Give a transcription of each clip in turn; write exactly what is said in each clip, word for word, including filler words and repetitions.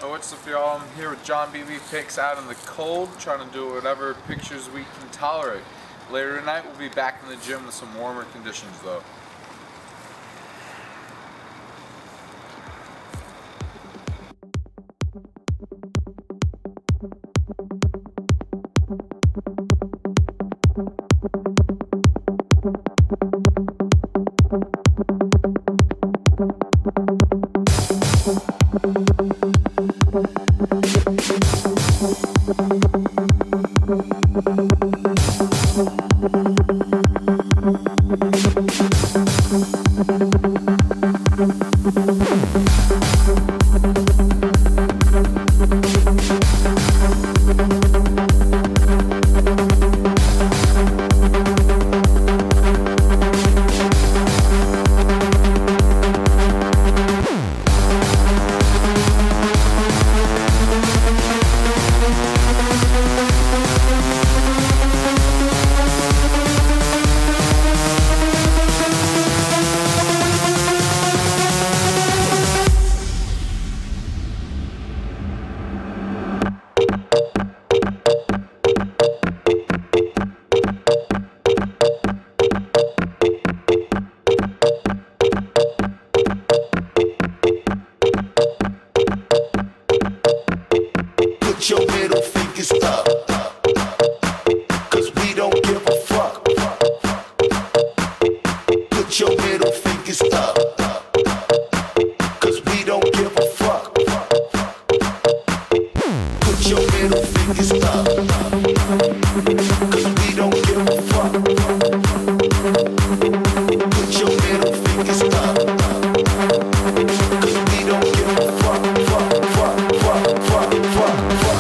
What's up, y'all? I'm here with John B B Pics out in the cold, trying to do whatever pictures we can tolerate. Later tonight, we'll be back in the gym with some warmer conditions, though. Put your middle fingers up, cause we don't give a fuck. Put your middle fingers up, cause we don't give a fuck. Put your middle fingers up, cause we don't give a fuck. Put your middle fingers up, cause we don't give a fuck, fuck, fuck, fuck, fuck, fuck.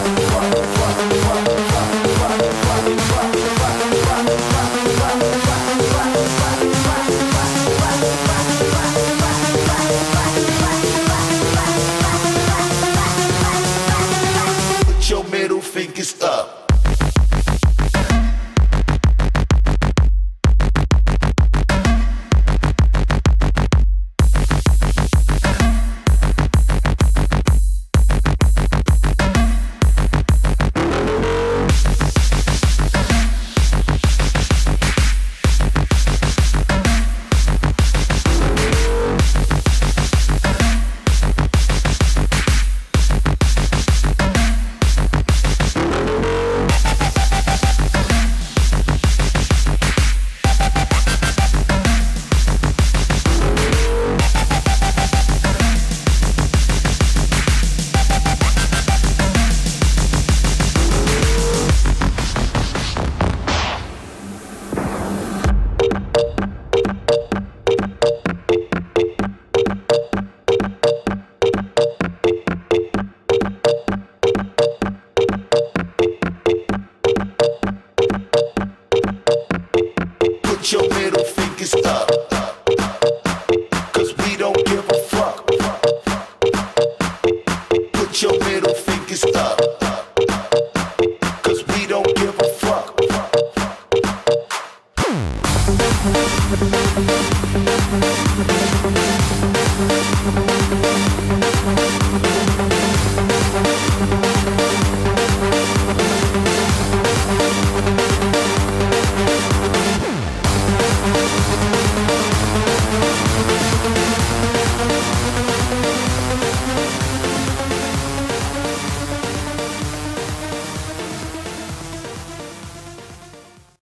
Put your middle fingers up. Put your middle fingers up, cause we don't give a fuck. Put your middle fingers up, cause we don't give a fuck. Put